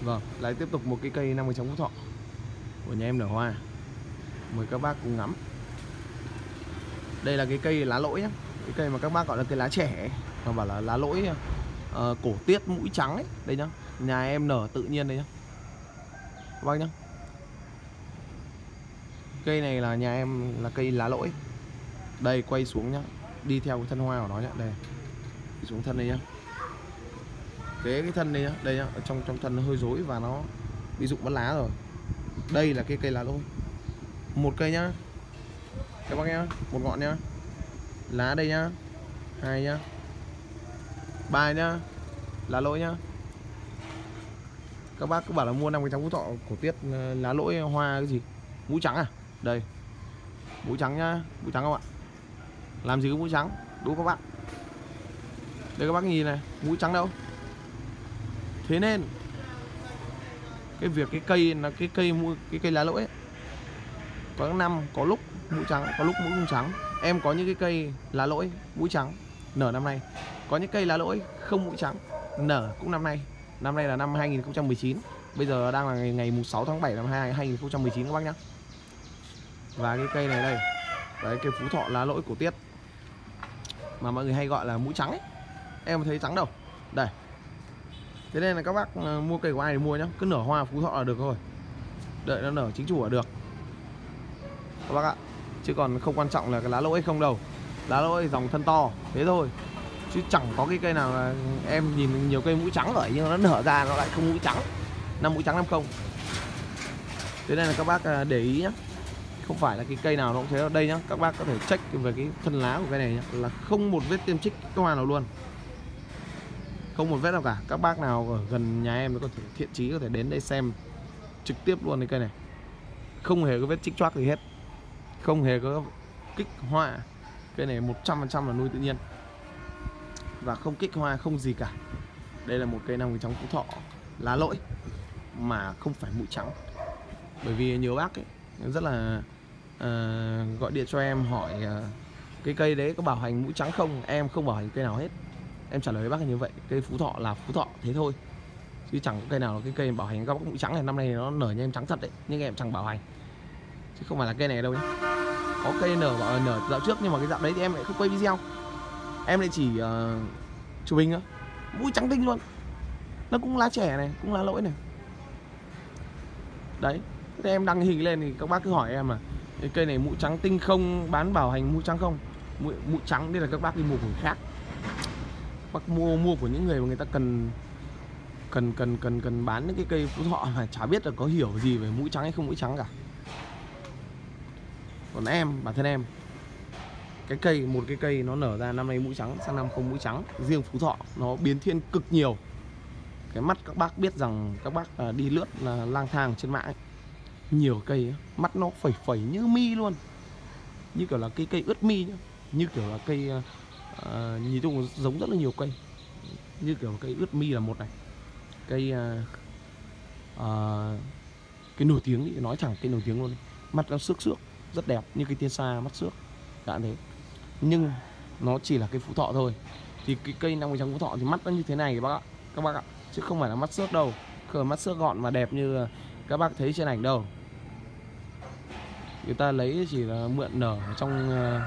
Vâng, lại tiếp tục một cái cây 50 trắng Phú Thọ của nhà em nở hoa. Mời các bác cùng ngắm. Đây là cái cây lá lỗi nhá. Cái cây mà các bác gọi là cây lá trẻ ấy. Mà bảo là lá lỗi cổ tiết mũi trắng ấy. Đây nhá, nhà em nở tự nhiên đây nhá các bác nhá. Cây này là nhà em là cây lá lỗi. Đây quay xuống nhá, đi theo cái thân hoa của nó nhá. Đây, đi xuống thân đây nhá. Cái thân đây nhá, đây nhá, ở trong thân nó hơi rối và nó bị rụng bắt lá rồi. Đây là cái cây lá lỗi. Một cây nhá các bác nhá, một ngọn nhá. Lá đây nhá, 2 nhá, 3 nhá, lá lỗi nhá. Các bác cứ bảo là mua 50 trắng Phú Thọ cổ tiết lá lỗi hoa cái gì mũi trắng à. Đây mũi trắng nhá, mũi trắng không ạ? Làm gì có mũi trắng đúng các bạn. Đây các bác nhìn này, mũi trắng đâu. Thế nên cái việc cái cây là cái cây lá lỗi ấy, có năm có lúc mũi trắng, có lúc mũi không trắng. Em có những cái cây lá lỗi mũi trắng nở năm nay, có những cây lá lỗi không mũi trắng nở cũng năm nay. Năm nay là năm 2019, bây giờ đang là ngày 6 tháng 7 năm 2019 các bác nhá. Và cái cây này đây, đấy, cây Phú Thọ lá lỗi cổ tiết mà mọi người hay gọi là mũi trắng ấy. Em không thấy trắng đâu. Đây. Thế nên là các bác mua cây của ai thì mua nhá, cứ nở hoa Phú Thọ là được thôi. Đợi nó nở chính chủ là được các bác ạ. Chứ còn không quan trọng là cái lá lỗi không đâu. Lá lỗi dòng thân to thế thôi, chứ chẳng có cái cây nào là em nhìn nhiều cây mũi trắng rồi nhưng nó nở ra nó lại không mũi trắng, năm mũi trắng năm không. Thế nên là các bác để ý nhá, không phải là cái cây nào nó cũng thế đâu. Đây nhá, các bác có thể check về cái thân lá của cây này nhá, là không một vết tiêm chích cái hoa nào luôn, không một vết nào cả. Các bác nào ở gần nhà em có thể thiện chí có thể đến đây xem trực tiếp luôn cái cây này, không hề có vết chích choác gì hết, không hề có kích hoa. Cây này 100% là nuôi tự nhiên và không kích hoa, không gì cả. Đây là một cây 50 trắng Phú Thọ lá lỗi mà không phải mũi trắng. Bởi vì nhiều bác ấy rất là gọi điện cho em hỏi cái cây đấy có bảo hành mũi trắng không. Em không bảo hành cây nào hết. Em trả lời với bác là như vậy, cây Phú Thọ là Phú Thọ thế thôi, chứ chẳng có cây nào là cái cây bảo hành các bác mũi trắng này. Năm nay nó nở như em trắng thật đấy, nhưng em chẳng bảo hành, chứ không phải là cây này đâu nhé. Có cây nở bảo nở dạo trước nhưng mà cái dạo đấy thì em lại không quay video, em lại chỉ chụp hình thôi, mũi trắng tinh luôn. Nó cũng lá trẻ này, cũng lá lỗi này. Đấy, thế em đăng hình lên thì các bác cứ hỏi em là cái cây này mũi trắng tinh không, bán bảo hành mũi trắng không. Mũi trắng đây là các bác đi mua của người khác. Bác mua của những người mà người ta cần bán những cái cây Phú Thọ mà chả biết là có hiểu gì về mũi trắng hay không mũi trắng cả. Còn em, bản thân em, một cái cây nó nở ra năm nay mũi trắng, sang năm không mũi trắng. Riêng Phú Thọ nó biến thiên cực nhiều. Cái mắt các bác biết rằng các bác đi lướt là lang thang trên mạng ấy, nhiều cây ấy, mắt nó phẩy phẩy như mi luôn, như kiểu là cây ướt mi nhá. Như kiểu là cây nhìn chung giống rất là nhiều cây, như kiểu cây ướt mi là một này, cây cái nổi tiếng thì nói chẳng cây nổi tiếng luôn. Mắt nó xước rất đẹp như cây tiên sa mắt xước cả thế, nhưng nó chỉ là cây Phú Thọ thôi. Thì cái cây 50 trắng Phú Thọ thì mắt nó như thế này các bác ạ, chứ không phải là mắt xước đâu, không phải mắt xước gọn mà đẹp như các bác thấy trên ảnh đâu. Người ta lấy chỉ là mượn nở ở trong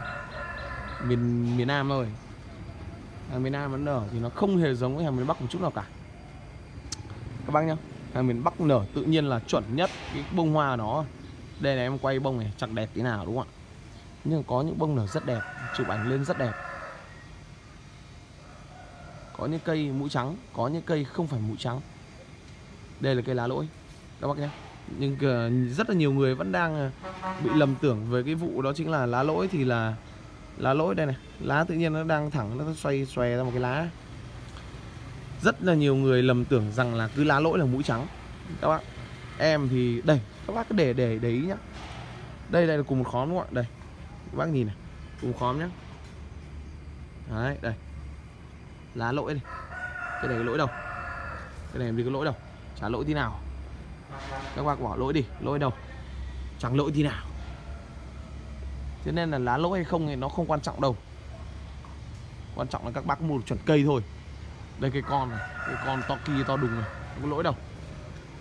miền Nam thôi. Hàng miền Nam nó nở thì nó không hề giống với hàng miền Bắc một chút nào cả các bác nhá. Hàng miền Bắc nở tự nhiên là chuẩn nhất, cái bông hoa nó. Đây này, em quay bông này chẳng đẹp tí nào đúng không ạ, nhưng có những bông nở rất đẹp, chụp ảnh lên rất đẹp. Có những cây mũi trắng, có những cây không phải mũi trắng. Đây là cây lá lỗi các bác nhé. Nhưng rất là nhiều người vẫn đang bị lầm tưởng về cái vụ đó chính là lá lỗi. Thì là lá lỗi đây này, lá tự nhiên nó đang thẳng, nó xoay xòe ra một cái lá. Rất là nhiều người lầm tưởng rằng là cứ lá lỗi là mũi trắng các bác. Em thì đây, các bác cứ để ý nhá. Đây là cùng một khóm đúng không ạ? Đây các bác nhìn này, cùng một khóm nhá. Đấy, đây lá lỗi này. Cái này cái lỗi đâu, cái này làm gì có lỗi đâu, chả lỗi tí nào. Các bác bỏ lỗi đi, lỗi đâu, chẳng lỗi tí nào. Thế nên là lá lỗi hay không thì nó không quan trọng đâu, quan trọng là các bác mua được chuẩn cây thôi. Đây cái con này, cái con to kia to đùng này, không có lỗi đâu.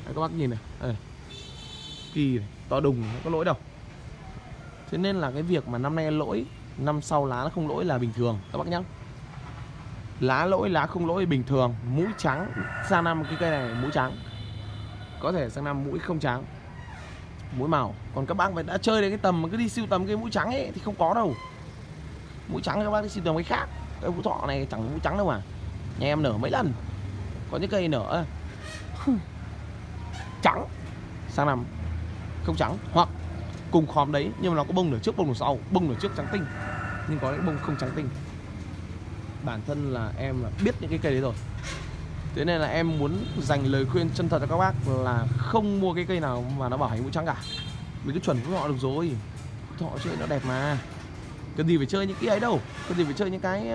Đấy, các bác nhìn này. Đây. Kỳ này, to đùng, không có lỗi đâu. Thế nên là cái việc mà năm nay lỗi, năm sau lá nó không lỗi là bình thường các bác nhá. Lá lỗi, lá không lỗi bình thường. Mũi trắng, sang năm cái cây này mũi trắng, có thể sang năm mũi không trắng, mũi màu. Còn các bác phải đã chơi đến cái tầm mà cứ đi sưu tầm cái mũi trắng ấy thì không có đâu. Mũi trắng các bác đi sưu tầm cái khác. Cái Phú Thọ này chẳng mũi trắng đâu mà. Nhà em nở mấy lần. Có những cây nở trắng, sang năm không trắng, hoặc cùng khóm đấy nhưng mà nó có bông nửa trước bông nửa sau, bông nửa trước trắng tinh nhưng có những bông không trắng tinh. Bản thân là em là biết những cái cây đấy rồi, thế nên là em muốn dành lời khuyên chân thật cho các bác là không mua cái cây nào mà nó bảo hành mũi trắng cả. Mình cứ chuẩn Phú Thọ được rồi. Phú Thọ chơi nó đẹp mà, cần gì phải chơi những cái ấy đâu, cần gì phải chơi những cái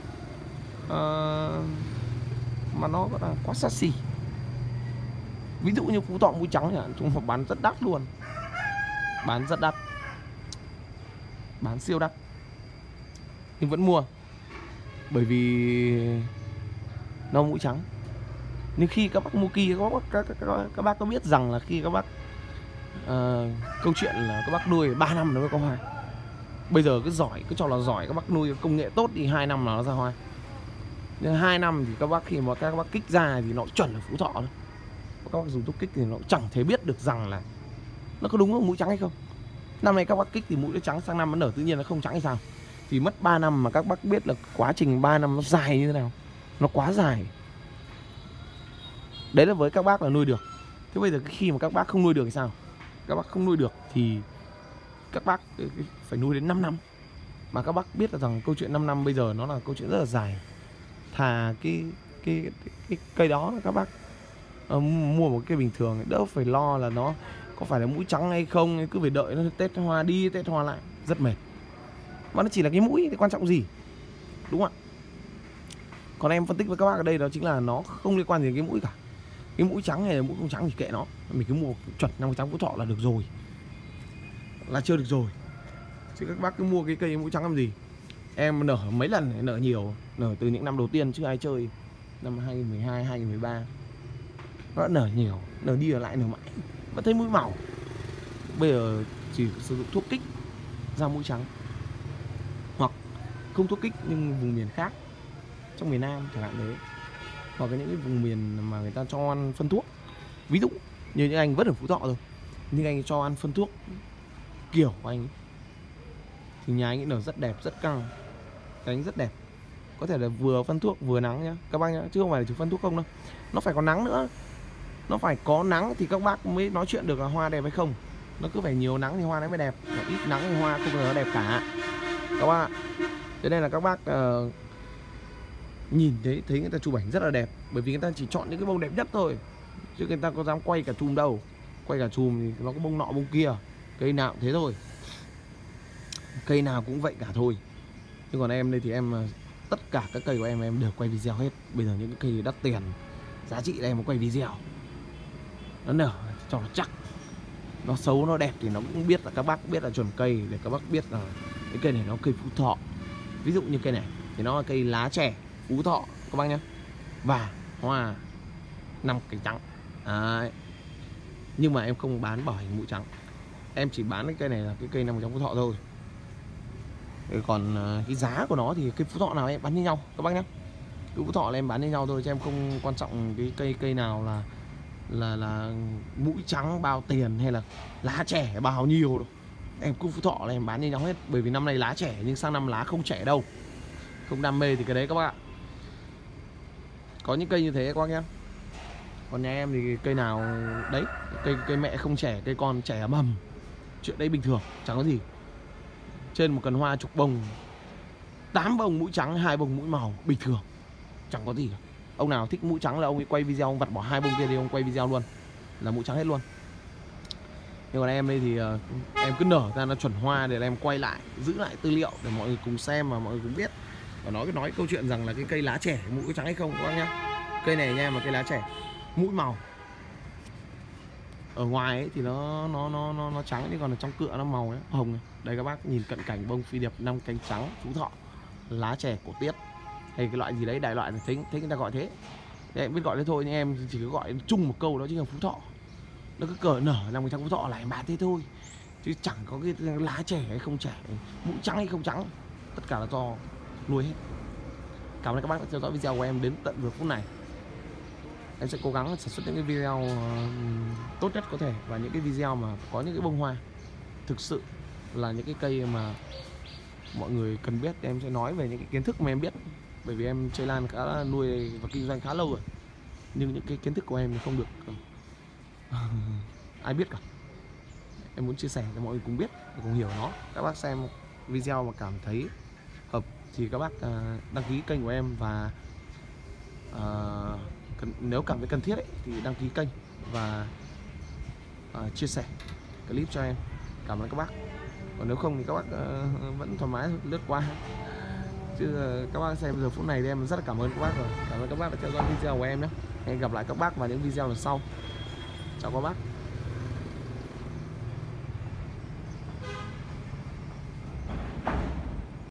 mà nó gọi là quá xa xỉ. Ví dụ như Phú Thọ mũi trắng nhỉ, chúng mà bán rất đắt luôn, bán rất đắt, bán siêu đắt nhưng vẫn mua, bởi vì nó mũi trắng. Nhưng khi các bác mua kỳ, các bác có biết rằng là khi các bác câu chuyện là các bác nuôi 3 năm nó mới có hoa. Bây giờ cứ giỏi, cứ cho là giỏi, các bác nuôi công nghệ tốt thì 2 năm là nó ra hoa. Nhưng 2 năm thì các bác khi mà các bác kích ra thì nó chuẩn là Phú Thọ thôi. Các bác dùng thuốc kích thì nó chẳng thể biết được rằng là nó có đúng không mũi trắng hay không. Năm nay các bác kích thì mũi nó trắng, sang năm nó nở tự nhiên nó không trắng hay sao. Thì mất 3 năm mà các bác biết là quá trình 3 năm nó dài như thế nào. Nó quá dài. Đấy là với các bác là nuôi được. Thế bây giờ khi mà các bác không nuôi được thì sao? Các bác không nuôi được thì các bác phải nuôi đến 5 năm. Mà các bác biết là rằng câu chuyện 5 năm bây giờ nó là câu chuyện rất là dài. Thà cái cây đó các bác mua một cây bình thường, đỡ phải lo là nó có phải là mũi trắng hay không, cứ phải đợi nó Tết hoa đi Tết hoa lại, rất mệt. Mà nó chỉ là cái mũi thì quan trọng gì, đúng không ạ? Còn em phân tích với các bác ở đây đó chính là nó không liên quan gì đến cái mũi cả. Cái mũi trắng hay là mũi không trắng thì kệ nó, mình cứ mua chuẩn năm trắng Phú Thọ là được rồi, là chưa được rồi. Chứ các bác cứ mua cái cây mũi trắng làm gì. Em nở mấy lần, nở nhiều, nở từ những năm đầu tiên chứ ai chơi. Năm 2012, 2013 nó đã nở nhiều, nở đi ở lại nở mãi, vẫn thấy mũi màu. Bây giờ chỉ sử dụng thuốc kích ra mũi trắng, hoặc không thuốc kích nhưng vùng miền khác, trong miền Nam chẳng hạn đấy, hoặc là những cái vùng miền mà người ta cho ăn phân thuốc. Ví dụ như những anh vẫn ở Phú Thọ rồi, nhưng anh cho ăn phân thuốc kiểu của anh ấy, thì nhà anh ấy nở rất đẹp, rất căng, cánh rất đẹp. Có thể là vừa phân thuốc vừa nắng nhá các bác nhá, chứ không phải là chỉ phân thuốc không đâu. Nó phải có nắng nữa, nó phải có nắng thì các bác mới nói chuyện được là hoa đẹp hay không. Nó cứ phải nhiều nắng thì hoa nó mới đẹp, mà ít nắng thì hoa không bao giờ nó đẹp cả các bác ạ. Thế nên là các bác nhìn thấy người ta chụp ảnh rất là đẹp, bởi vì người ta chỉ chọn những cái bông đẹp nhất thôi, chứ người ta có dám quay cả chùm đâu. Quay cả chùm thì nó có bông nọ bông kia, cây nào cũng thế thôi, cây nào cũng vậy cả thôi. Nhưng còn em đây thì em tất cả các cây của em đều quay video hết. Bây giờ những cái cây đắt tiền giá trị đây em quay video, nó nở cho nó chắc, nó xấu nó đẹp thì nó cũng biết là các bác biết là chuẩn cây, để các bác biết là cái cây này nó cây Phú Thọ. Ví dụ như cây này thì nó là cây lá trẻ Phú Thọ các bác nhé, và hoa 5 cánh trắng đấy. Nhưng mà em không bán bảo hành mũi trắng, em chỉ bán cái cây này là cái cây 5 cánh trắng Phú Thọ thôi. Còn cái giá của nó thì cây Phú Thọ nào em bán như nhau các bác nhé. Cái Phú Thọ là em bán như nhau thôi, chứ em không quan trọng cái cây nào là mũi trắng bao tiền hay là lá trẻ bao nhiêu đâu. Em cứ Phú Thọ là em bán như nhau hết, bởi vì năm nay lá trẻ nhưng sang năm lá không trẻ đâu. Không đam mê thì cái đấy các bác ạ. Có những cây như thế các bác nhé. Còn nhà em thì cây nào đấy, cây mẹ không trẻ, cây con trẻ ấm hầm, chuyện đấy bình thường, chẳng có gì. Trên một cần hoa chục bông, 8 bông mũi trắng, 2 bông mũi màu, bình thường, chẳng có gì cả. Ông nào thích mũi trắng là ông ấy quay video, ông vặt bỏ 2 bông kia đi, ông quay video luôn là mũi trắng hết luôn. Nhưng còn em đây thì em cứ nở ra nó chuẩn hoa để em quay lại, giữ lại tư liệu để mọi người cùng xem và mọi người cùng biết. Và nói câu chuyện rằng là cái cây lá trẻ mũi trắng hay không các bác nhá. Cây này nha, mà cây lá trẻ mũi màu ở ngoài ấy thì nó trắng, nhưng còn ở trong cựa nó màu ấy, hồng này. Đây các bác nhìn cận cảnh bông phi điệp 5 cánh trắng Phú Thọ, lá trẻ cổ tiết hay cái loại gì đấy, đại loại là thấy người ta gọi thế. Thế em biết gọi thế thôi, nhưng em chỉ cứ gọi chung một câu đó chính là Phú Thọ. nó cứ cởi nở làm người ta Phú Thọ lại mà thế thôi, chứ chẳng có cái lá trẻ hay không trẻ, mũi trắng hay không trắng, tất cả là do nuôi hết. Cảm ơn các bác đã theo dõi video của em đến tận giờ phút này. Em sẽ cố gắng sản xuất những cái video tốt nhất có thể, và những cái video mà có những cái bông hoa thực sự là những cái cây mà mọi người cần biết. Em sẽ nói về những cái kiến thức mà em biết, bởi vì em chơi lan khá là nuôi và kinh doanh khá lâu rồi, nhưng những cái kiến thức của em thì không được ai biết cả. Em muốn chia sẻ cho mọi người cùng biết và cùng hiểu nó. Các bác xem video mà cảm thấy hợp thì các bác đăng ký kênh của em, và nếu cảm thấy cần thiết ấy, thì đăng ký kênh và chia sẻ clip cho em. Cảm ơn các bác. Còn nếu không thì các bác vẫn thoải mái lướt qua, chứ các bác xem giờ phút này thì em rất là cảm ơn các bác rồi. Cảm ơn các bác đã theo dõi video của em nhé. Hẹn gặp lại các bác vào những video lần sau. Chào các bác.